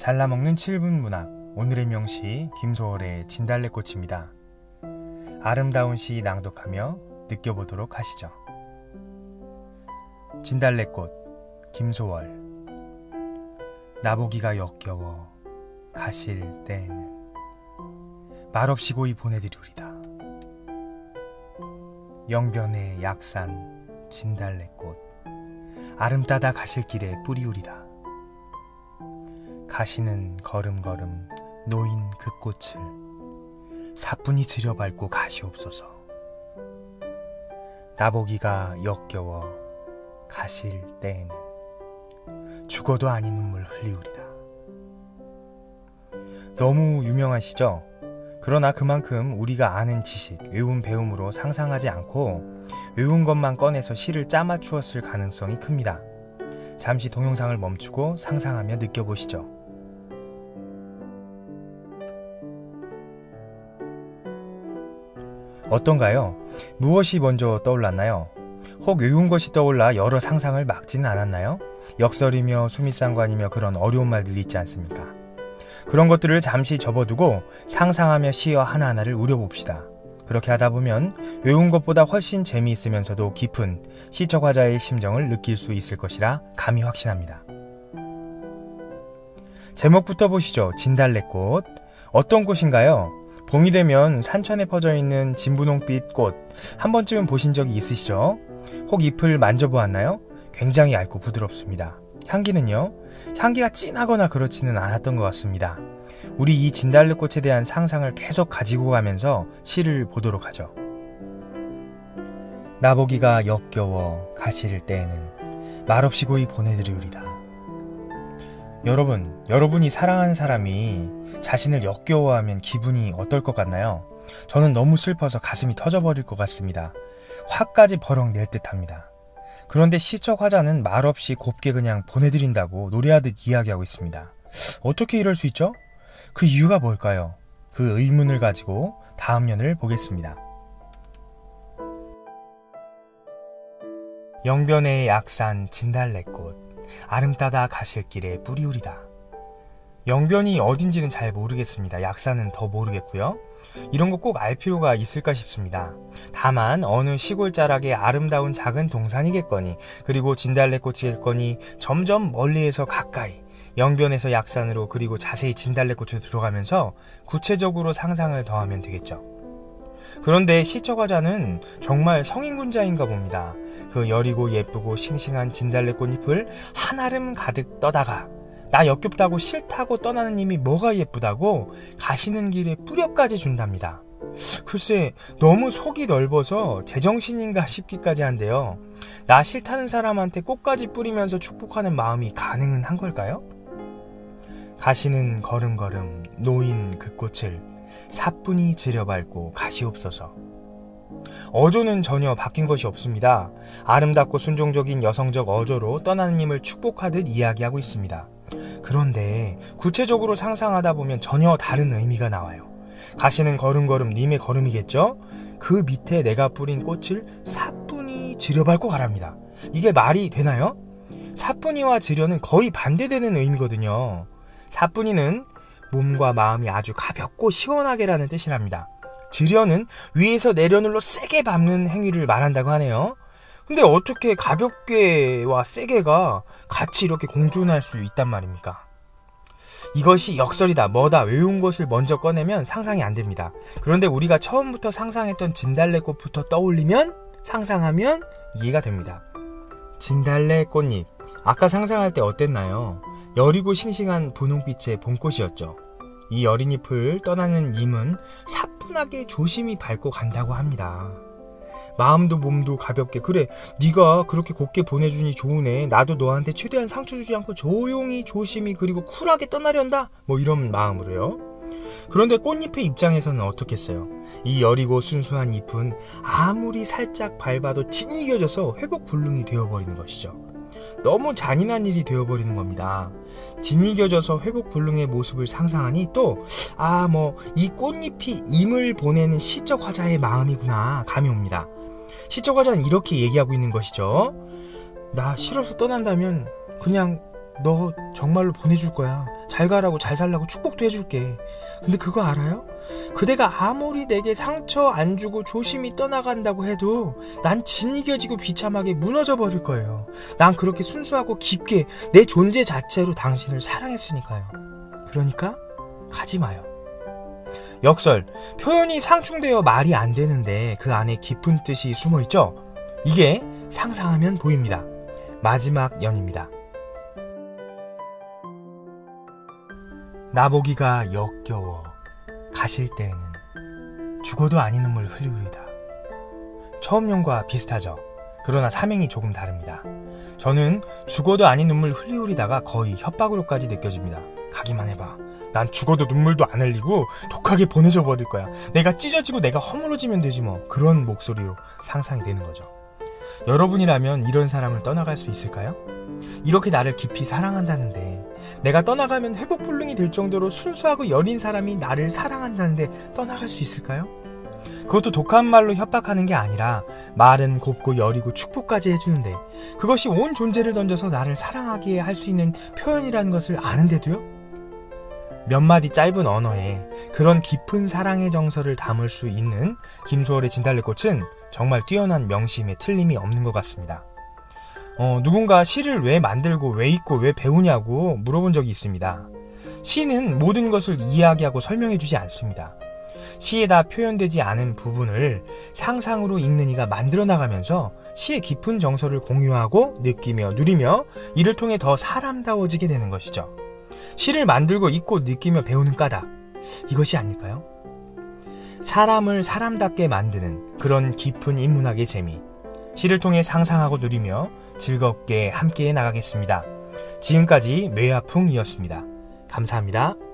잘라먹는 7분 문학. 오늘의 명시 김소월의 진달래꽃입니다. 아름다운 시 낭독하며 느껴보도록 하시죠. 진달래꽃 김소월. 나보기가 역겨워 가실 때에는 말없이 고이 보내드리우리다. 영변의 약산 진달래꽃 아름따다 가실 길에 뿌리우리다. 가시는 걸음걸음 놓인 그 꽃을 사뿐히 들여밟고 가시옵소서. 나보기가 역겨워 가실 때에는 죽어도 아닌 눈물 흘리우리다. 너무 유명하시죠? 그러나 그만큼 우리가 아는 지식, 외운 배움으로 상상하지 않고 외운 것만 꺼내서 시를 짜맞추었을 가능성이 큽니다. 잠시 동영상을 멈추고 상상하며 느껴보시죠. 어떤가요? 무엇이 먼저 떠올랐나요? 혹 외운 것이 떠올라 여러 상상을 막지는 않았나요? 역설이며 수미상관이며 그런 어려운 말들이 있지 않습니까? 그런 것들을 잠시 접어두고 상상하며 시어 하나하나를 우려봅시다. 그렇게 하다 보면 외운 것보다 훨씬 재미있으면서도 깊은 시적 화자의 심정을 느낄 수 있을 것이라 감히 확신합니다. 제목부터 보시죠. 진달래꽃. 어떤 꽃인가요? 봄이 되면 산천에 퍼져있는 진분홍빛 꽃 한 번쯤은 보신 적이 있으시죠? 혹 잎을 만져보았나요? 굉장히 얇고 부드럽습니다. 향기는요? 향기가 진하거나 그렇지는 않았던 것 같습니다. 우리 이 진달래꽃에 대한 상상을 계속 가지고 가면서 시를 보도록 하죠. 나보기가 역겨워 가실 때에는 말없이 고이 보내드리우리다. 여러분이 사랑하는 사람이 자신을 역겨워하면 기분이 어떨 것 같나요? 저는 너무 슬퍼서 가슴이 터져버릴 것 같습니다. 화까지 버럭 낼 듯합니다. 그런데 시적 화자는 말없이 곱게 그냥 보내드린다고 노래하듯 이야기하고 있습니다. 어떻게 이럴 수 있죠? 그 이유가 뭘까요? 그 의문을 가지고 다음 연을 보겠습니다. 영변의 약산 진달래꽃 아름따다 가실 길에 뿌리우리다. 영변이 어딘지는 잘 모르겠습니다. 약산은 더 모르겠고요. 이런 거 꼭 알 필요가 있을까 싶습니다. 다만 어느 시골 자락의 아름다운 작은 동산이겠거니, 그리고 진달래꽃이겠거니 점점 멀리에서 가까이, 영변에서 약산으로, 그리고 자세히 진달래꽃으로 들어가면서 구체적으로 상상을 더하면 되겠죠. 그런데 시적 화자는 정말 성인군자인가 봅니다. 그 여리고 예쁘고 싱싱한 진달래꽃잎을 한아름 가득 떠다가 나 역겹다고 싫다고 떠나는 님이 뭐가 예쁘다고 가시는 길에 뿌려까지 준답니다. 글쎄 너무 속이 넓어서 제정신인가 싶기까지 한데요. 나 싫다는 사람한테 꽃까지 뿌리면서 축복하는 마음이 가능은 한 걸까요? 가시는 걸음걸음 놓인 그 꽃을 사뿐히 들여밟고 가시옵소서. 어조는 전혀 바뀐 것이 없습니다. 아름답고 순종적인 여성적 어조로 떠나는 님을 축복하듯 이야기하고 있습니다. 그런데 구체적으로 상상하다 보면 전혀 다른 의미가 나와요. 가시는 걸음걸음 님의 걸음이겠죠? 그 밑에 내가 뿌린 꽃을 사뿐히 들여밟고 가랍니다. 이게 말이 되나요? 사뿐히와 들여는 거의 반대되는 의미거든요. 사뿐히는 몸과 마음이 아주 가볍고 시원하게라는 뜻이랍니다. 들여는 위에서 내려눌러 세게 밟는 행위를 말한다고 하네요. 근데 어떻게 가볍게와 세게가 같이 이렇게 공존할 수 있단 말입니까? 이것이 역설이다, 뭐다, 외운 것을 먼저 꺼내면 상상이 안 됩니다. 그런데 우리가 처음부터 상상했던 진달래꽃부터 떠올리면, 상상하면 이해가 됩니다. 진달래꽃잎, 아까 상상할 때 어땠나요? 여리고 싱싱한 분홍빛의 봄꽃이었죠. 이 여린 잎을 떠나는 님은 사뿐하게 조심히 밟고 간다고 합니다. 마음도 몸도 가볍게, 그래 네가 그렇게 곱게 보내주니 좋으네, 나도 너한테 최대한 상처 주지 않고 조용히 조심히 그리고 쿨하게 떠나련다, 뭐 이런 마음으로요. 그런데 꽃잎의 입장에서는 어떻겠어요? 이 여리고 순수한 잎은 아무리 살짝 밟아도 진이겨져서 회복불능이 되어버리는 것이죠. 너무 잔인한 일이 되어버리는 겁니다. 진이겨져서 회복불능의 모습을 상상하니 또 이 꽃잎이 임을 보내는 시적 화자의 마음이구나 감이 옵니다. 시적 화자는 이렇게 얘기하고 있는 것이죠. 나 싫어서 떠난다면 그냥 너 정말로 보내줄 거야. 잘 가라고 잘 살라고 축복도 해줄게. 근데 그거 알아요? 그대가 아무리 내게 상처 안 주고 조심히 떠나간다고 해도 난 진이겨지고 비참하게 무너져 버릴 거예요. 난 그렇게 순수하고 깊게 내 존재 자체로 당신을 사랑했으니까요. 그러니까 가지 마요. 역설, 표현이 상충되어 말이 안 되는데 그 안에 깊은 뜻이 숨어있죠? 이게 상상하면 보입니다. 마지막 연입니다. 나보기가 역겨워 가실 때에는 죽어도 아닌 눈물 흘리우리다. 처음 연과 비슷하죠. 그러나 사명이 조금 다릅니다. 저는 죽어도 아닌 눈물 흘리우리다가 거의 협박으로까지 느껴집니다. 가기만 해봐. 난 죽어도 눈물도 안 흘리고 독하게 보내줘 버릴 거야. 내가 찢어지고 내가 허물어지면 되지 뭐. 그런 목소리로 상상이 되는 거죠. 여러분이라면 이런 사람을 떠나갈 수 있을까요? 이렇게 나를 깊이 사랑한다는데, 내가 떠나가면 회복불능이 될 정도로 순수하고 여린 사람이 나를 사랑한다는데 떠나갈 수 있을까요? 그것도 독한 말로 협박하는 게 아니라 말은 곱고 여리고 축복까지 해주는데, 그것이 온 존재를 던져서 나를 사랑하게 할 수 있는 표현이라는 것을 아는데도요? 몇 마디 짧은 언어에 그런 깊은 사랑의 정서를 담을 수 있는 김소월의 진달래꽃은 정말 뛰어난 명심에 틀림이 없는 것 같습니다. 누군가 시를 왜 만들고 왜 읽고 왜 배우냐고 물어본 적이 있습니다. 시는 모든 것을 이야기하고 설명해주지 않습니다. 시에다 표현되지 않은 부분을 상상으로 읽는 이가 만들어 나가면서 시의 깊은 정서를 공유하고 느끼며 누리며 이를 통해 더 사람다워지게 되는 것이죠. 시를 만들고 읽고 느끼며 배우는 까닭, 이것이 아닐까요? 사람을 사람답게 만드는 그런 깊은 인문학의 재미, 시를 통해 상상하고 누리며 즐겁게 함께 나가겠습니다. 지금까지 뇌아풍이었습니다. 감사합니다.